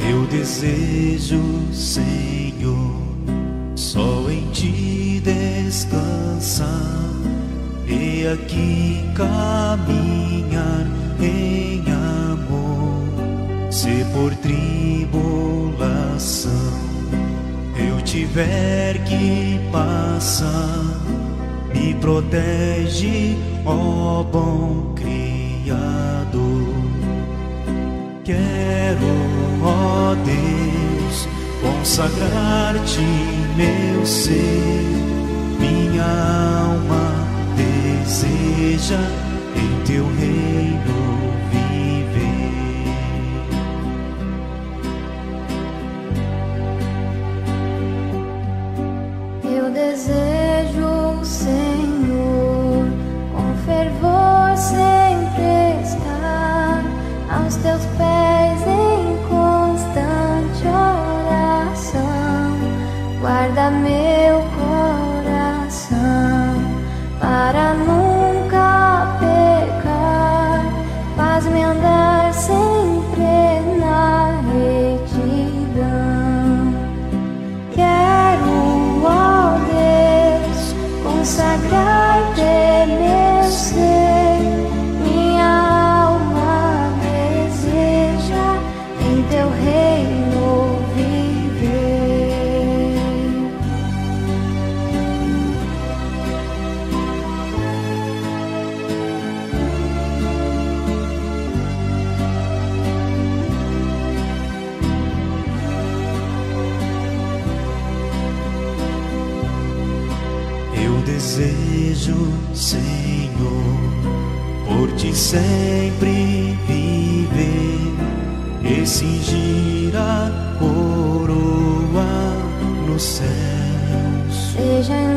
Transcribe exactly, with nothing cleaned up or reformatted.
Eu desejo, Senhor, só em Ti descansar, e aqui caminhar em amor. Se por tribulação eu tiver que passar, me protege, ó bom Criador. Quero, ó Deus, consagrar-te meu ser. Minha alma deseja em teu reino viver. Eu desejo, Senhor, com fervor sempre estar aos teus pés em constante oração. Guarda meu coração para nunca pecar. Faz-me andar sempre na retidão. Quero, ó Deus, consagrar-te meu ser. Minha alma deseja em teu reino viver. Eu desejo, Senhor, por Ti sempre viver e cingir a coroa nos céus. Seja em